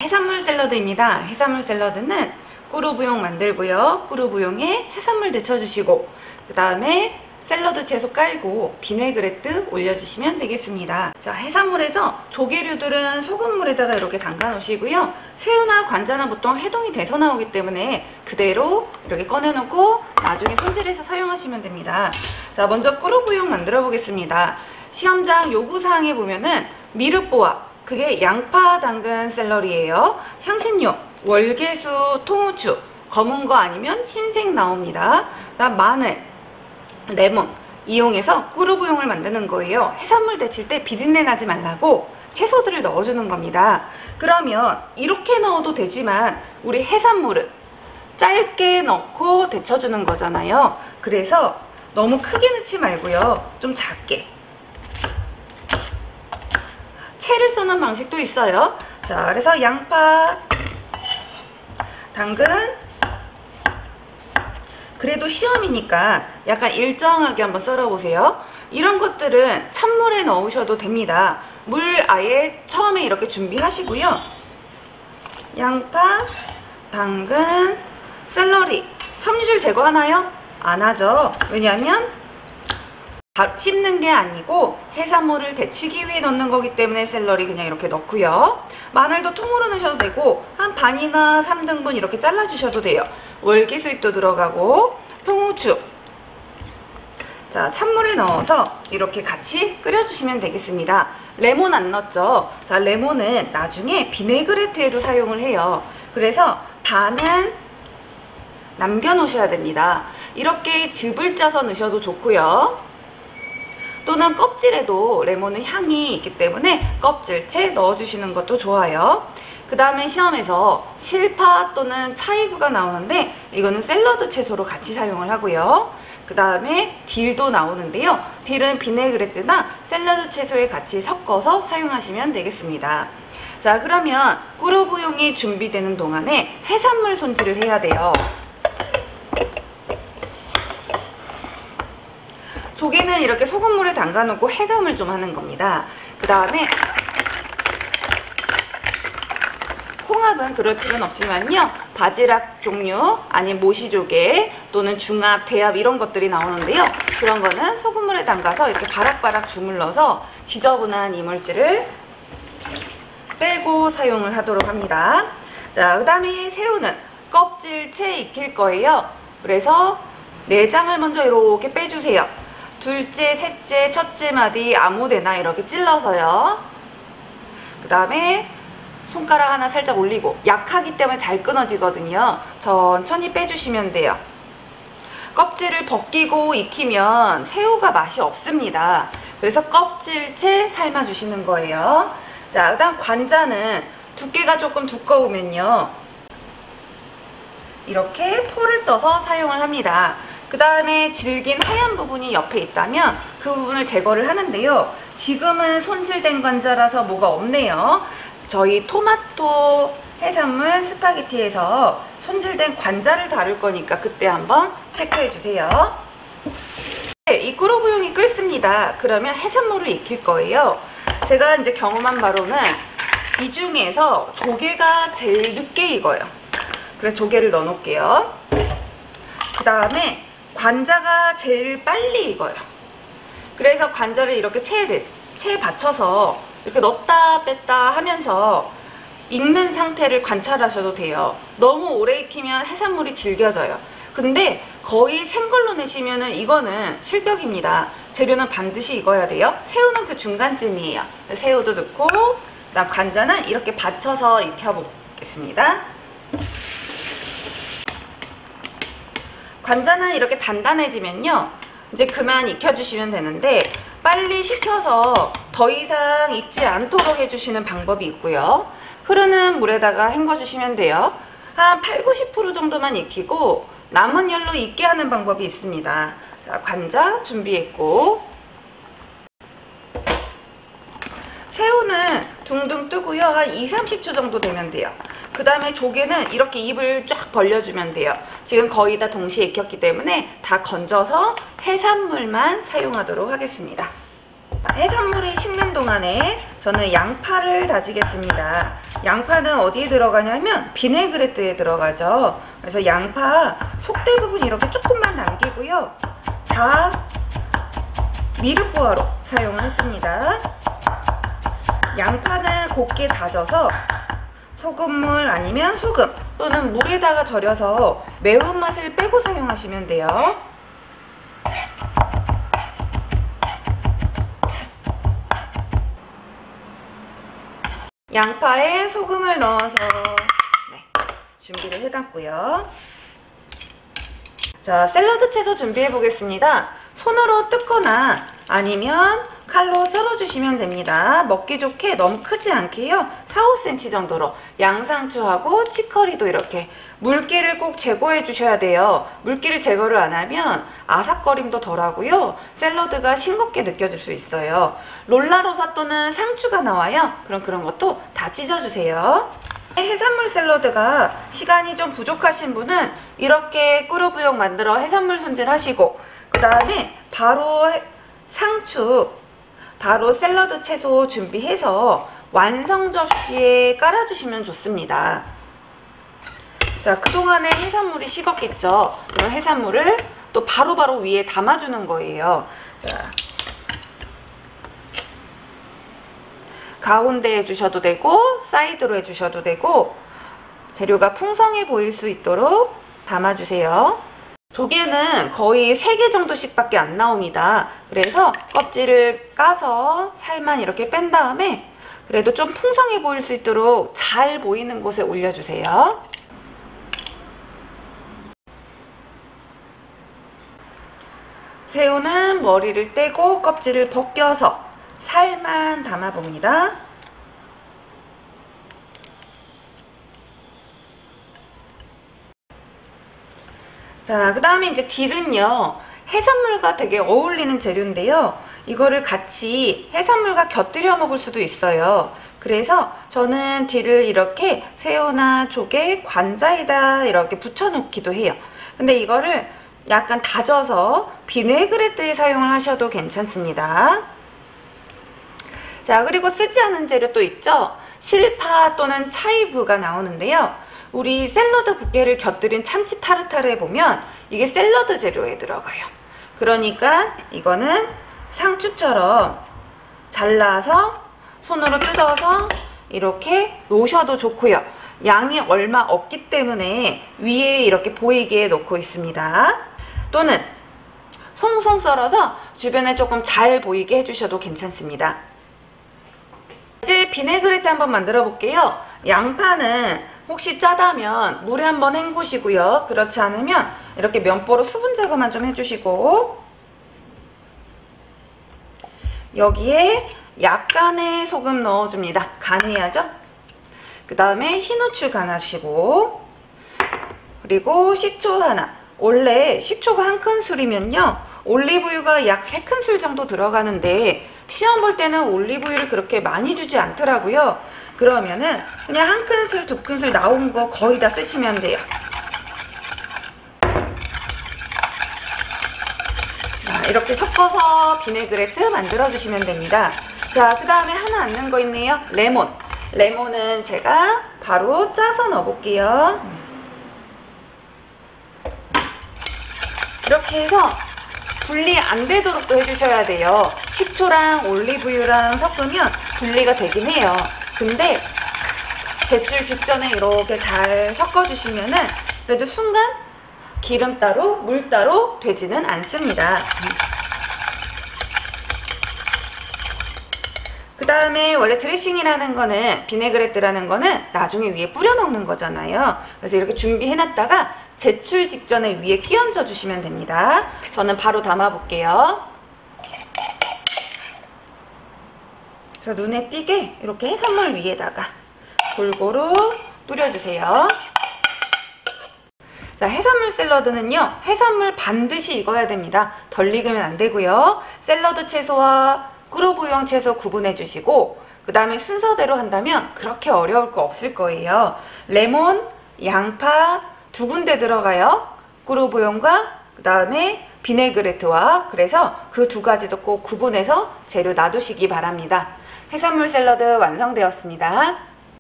해산물 샐러드입니다. 해산물 샐러드는 꾸루부용 만들고요. 꾸루부용에 해산물 데쳐주시고 그 다음에 샐러드 채소 깔고 비네그레트 올려주시면 되겠습니다. 자, 해산물에서 조개류들은 소금물에다가 이렇게 담가 놓으시고요. 새우나 관자는 보통 해동이 돼서 나오기 때문에 그대로 이렇게 꺼내놓고 나중에 손질해서 사용하시면 됩니다. 자, 먼저 꾸루부용 만들어 보겠습니다. 시험장 요구사항에 보면은 미륵보아, 그게 양파, 당근, 샐러리예요. 향신료, 월계수, 통후추, 검은 거 아니면 흰색 나옵니다. 그다음 마늘, 레몬 이용해서 꾸루부용을 만드는 거예요. 해산물 데칠 때 비린내 나지 말라고 채소들을 넣어주는 겁니다. 그러면 이렇게 넣어도 되지만 우리 해산물은 짧게 넣고 데쳐주는 거잖아요. 그래서 너무 크게 넣지 말고요. 좀 작게. 채를 써는 방식도 있어요. 자, 그래서 양파, 당근, 그래도 시험이니까 약간 일정하게 한번 썰어보세요. 이런 것들은 찬물에 넣으셔도 됩니다. 물 아예 처음에 이렇게 준비하시고요. 양파, 당근, 샐러리, 섬유질 제거하나요? 안 하죠. 왜냐하면 씹는 게 아니고 해산물을 데치기 위해 넣는 거기 때문에 샐러리 그냥 이렇게 넣고요. 마늘도 통으로 넣으셔도 되고 한 반이나 3등분 이렇게 잘라주셔도 돼요. 월계수잎도 들어가고 통후추. 자, 찬물에 넣어서 이렇게 같이 끓여주시면 되겠습니다. 레몬 안 넣었죠? 자, 레몬은 나중에 비네그레트에도 사용을 해요. 그래서 반은 남겨놓으셔야 됩니다. 이렇게 즙을 짜서 넣으셔도 좋고요. 또는 껍질에도 레몬은 향이 있기 때문에 껍질채 넣어주시는 것도 좋아요. 그 다음에 시험에서 실파 또는 차이브가 나오는데 이거는 샐러드 채소로 같이 사용을 하고요. 그 다음에 딜도 나오는데요. 딜은 비네그레트나 샐러드 채소에 같이 섞어서 사용하시면 되겠습니다. 자, 그러면 꾸루부용이 준비되는 동안에 해산물 손질을 해야 돼요. 조개는 이렇게 소금물에 담가 놓고 해감을 좀 하는 겁니다. 그 다음에 홍합은 그럴 필요는 없지만요. 바지락 종류 아니면 모시조개 또는 중합, 대합 이런 것들이 나오는데요. 그런 거는 소금물에 담가서 이렇게 바락바락 주물러서 지저분한 이물질을 빼고 사용을 하도록 합니다. 자, 그 다음에 새우는 껍질채 익힐 거예요. 그래서 내장을 먼저 이렇게 빼주세요. 둘째, 셋째, 첫째 마디 아무데나 이렇게 찔러서요. 그 다음에 손가락 하나 살짝 올리고, 약하기 때문에 잘 끊어지거든요. 천천히 빼주시면 돼요. 껍질을 벗기고 익히면 새우가 맛이 없습니다. 그래서 껍질채 삶아주시는 거예요. 자, 그 다음 관자는 두께가 조금 두꺼우면요, 이렇게 포를 떠서 사용을 합니다. 그 다음에 질긴 하얀 부분이 옆에 있다면 그 부분을 제거를 하는데요. 지금은 손질된 관자라서 뭐가 없네요. 저희 토마토 해산물 스파게티에서 손질된 관자를 다룰 거니까 그때 한번 체크해 주세요. 네, 이 꾸루부용이 끓습니다. 그러면 해산물을 익힐 거예요. 제가 이제 경험한 바로는 이 중에서 조개가 제일 늦게 익어요. 그래서 조개를 넣어 놓을게요. 그 다음에 관자가 제일 빨리 익어요. 그래서 관자를 이렇게 체에 받쳐서 이렇게 넣었다 뺐다 하면서 익는 상태를 관찰하셔도 돼요. 너무 오래 익히면 해산물이 질겨져요. 근데 거의 생걸로 내시면은 이거는 실격입니다. 재료는 반드시 익어야 돼요. 새우는 그 중간쯤이에요. 새우도 넣고, 그다음 관자는 이렇게 받쳐서 익혀보겠습니다. 관자는 이렇게 단단해지면요, 이제 그만 익혀주시면 되는데, 빨리 식혀서 더 이상 익지 않도록 해주시는 방법이 있고요. 흐르는 물에다가 헹궈주시면 돼요. 한 80~90% 정도만 익히고 남은 열로 익게 하는 방법이 있습니다. 자, 관자 준비했고, 새우는 둥둥 뜨고요. 한 20~30초 정도 되면 돼요. 그 다음에 조개는 이렇게 입을 쫙 벌려주면 돼요. 지금 거의 다 동시에 익혔기 때문에 다 건져서 해산물만 사용하도록 하겠습니다. 해산물이 식는 동안에 저는 양파를 다지겠습니다. 양파는 어디에 들어가냐면 비네그레트에 들어가죠. 그래서 양파 속대 부분 이렇게 조금만 남기고요. 다 미륵보화로 사용을 했습니다. 양파는 곱게 다져서 소금물 아니면 소금 또는 물에다가 절여서 매운맛을 빼고 사용하시면 돼요. 양파에 소금을 넣어서 준비를 해놨고요. 자, 샐러드 채소 준비해 보겠습니다. 손으로 뜯거나 아니면 칼로 썰어주시면 됩니다. 먹기 좋게 너무 크지 않게요. 4-5cm 정도로. 양상추하고 치커리도 이렇게 물기를 꼭 제거해 주셔야 돼요. 물기를 제거를 안 하면 아삭거림도 덜하고요. 샐러드가 싱겁게 느껴질 수 있어요. 롤라로사 또는 상추가 나와요. 그럼 그런 것도 다 찢어주세요. 해산물 샐러드가 시간이 좀 부족하신 분은 이렇게 꾸르부역 만들어 해산물 손질하시고 그 다음에 바로 상추, 바로 샐러드 채소 준비해서 완성 접시에 깔아주시면 좋습니다. 자, 그동안에 해산물이 식었겠죠. 그럼 해산물을 또 바로바로 위에 담아주는 거예요. 자, 가운데 해주셔도 되고 사이드로 해주셔도 되고 재료가 풍성해 보일 수 있도록 담아주세요. 조개는 거의 3개 정도씩 밖에 안 나옵니다. 그래서 껍질을 까서 살만 이렇게 뺀 다음에 그래도 좀 풍성해 보일 수 있도록 잘 보이는 곳에 올려주세요. 새우는 머리를 떼고 껍질을 벗겨서 살만 담아봅니다. 자, 그 다음에 이제 딜은요, 해산물과 되게 어울리는 재료인데요. 이거를 같이 해산물과 곁들여 먹을 수도 있어요. 그래서 저는 딜을 이렇게 새우나 조개, 관자에다 이렇게 붙여놓기도 해요. 근데 이거를 약간 다져서 비네그레트에 사용을 하셔도 괜찮습니다. 자, 그리고 쓰지 않은 재료 또 있죠? 실파 또는 차이브가 나오는데요. 우리 샐러드 붓게를 곁들인 참치 타르타르에 보면 이게 샐러드 재료에 들어가요. 그러니까 이거는 상추처럼 잘라서 손으로 뜯어서 이렇게 놓으셔도 좋고요. 양이 얼마 없기 때문에 위에 이렇게 보이게 놓고 있습니다. 또는 송송 썰어서 주변에 조금 잘 보이게 해주셔도 괜찮습니다. 이제 비네그레트 한번 만들어 볼게요. 양파는 혹시 짜다면 물에 한번 헹구시고요. 그렇지 않으면 이렇게 면보로 수분 제거만 좀 해주시고 여기에 약간의 소금 넣어줍니다. 간해야죠. 그 다음에 흰후추 간하시고 그리고 식초 하나. 원래 식초가 1큰술이면요 올리브유가 약 3큰술 정도 들어가는데 시험 볼 때는 올리브유를 그렇게 많이 주지 않더라고요. 그러면은 그냥 1큰술, 2큰술 나온 거 거의 다 쓰시면 돼요. 자, 이렇게 섞어서 비네그레트 만들어 주시면 됩니다. 자, 그 다음에 하나 안 넣은 거 있네요. 레몬. 레몬은 제가 바로 짜서 넣어 볼게요. 이렇게 해서 분리 안 되도록 또 해주셔야 돼요. 식초랑 올리브유랑 섞으면 분리가 되긴 해요. 근데 제출 직전에 이렇게 잘 섞어주시면은 그래도 순간 기름 따로 물 따로 되지는 않습니다. 그 다음에 원래 드레싱이라는 거는 비네그레트라는 거는 나중에 위에 뿌려 먹는 거잖아요. 그래서 이렇게 준비해놨다가 제출 직전에 위에 끼얹어 주시면 됩니다. 저는 바로 담아 볼게요. 그래서 눈에 띄게 이렇게 해산물 위에다가 골고루 뿌려주세요. 자, 해산물 샐러드는요, 해산물 반드시 익어야 됩니다. 덜 익으면 안 되고요. 샐러드 채소와 꾸르부용 채소 구분해 주시고 그 다음에 순서대로 한다면 그렇게 어려울 거 없을 거예요. 레몬, 양파 두 군데 들어가요. 꾸르부용과 그 다음에 비네그레트와. 그래서 그 두 가지도 꼭 구분해서 재료 놔두시기 바랍니다. 해산물 샐러드 완성되었습니다.